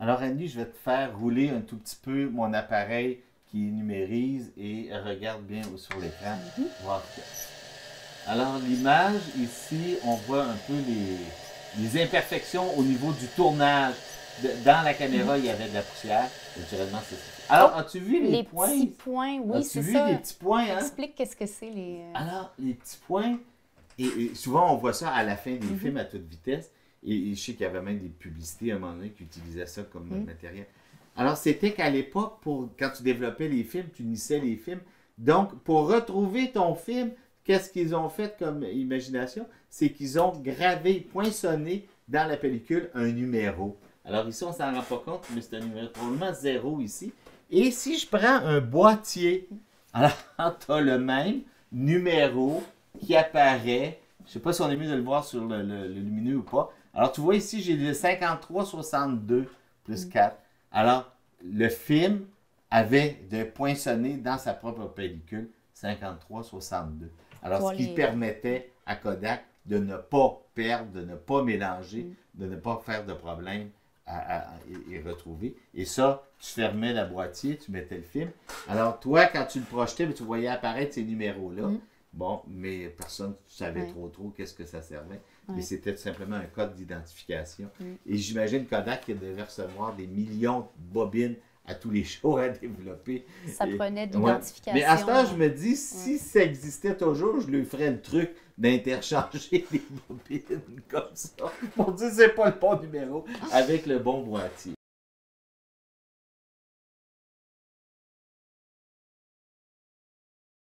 Alors, Annie, je vais te faire rouler un tout petit peu mon appareil qui numérise et regarde bien sur l'écran. Voir Alors, l'image, ici, on voit un peu les imperfections au niveau du tournage. Dans la caméra, il y avait de la poussière. Naturellement, c'est ça. Alors, as-tu vu les points? Les petits points, oui, c'est ça. As-tu vu les petits points, hein? Explique qu'est-ce que c'est les... Alors, les petits points, et souvent, on voit ça à la fin des films à toute vitesse. Et je sais qu'il y avait même des publicités à un moment donné qui utilisaient ça comme matériel. Alors, c'était qu'à l'époque, quand tu développais les films, tu unissais les films. Donc, pour retrouver ton film, qu'est-ce qu'ils ont fait comme imagination? C'est qu'ils ont gravé, poinçonné dans la pellicule un numéro. Alors ici, on ne s'en rend pas compte, mais c'est un numéro probablement 0 ici. Et si je prends un boîtier, alors tu as le même numéro qui apparaît. Je ne sais pas si on est mieux de le voir sur le lumineux ou pas. Alors, tu vois ici, j'ai le 53,62 plus 4. Alors, le film avait de poinçonner dans sa propre pellicule 53,62. Alors, ce qui permettait à Kodak de ne pas perdre, de ne pas mélanger, de ne pas faire de problème et retrouver. Et ça, tu fermais la boîtier, tu mettais le film. Alors, toi, quand tu le projetais, tu voyais apparaître ces numéros-là. Bon, mais personne ne savait trop qu'est-ce que ça servait. Mais c'était tout simplement un code d'identification. Et j'imagine Kodak qui devait recevoir des millions de bobines à tous les jours à développer. Ça prenait de l'identification. Mais à ce temps, je me dis, si ça existait toujours, je lui ferais le truc d'interchanger les bobines comme ça. Pour dire c'est pas le bon numéro avec le bon boîtier.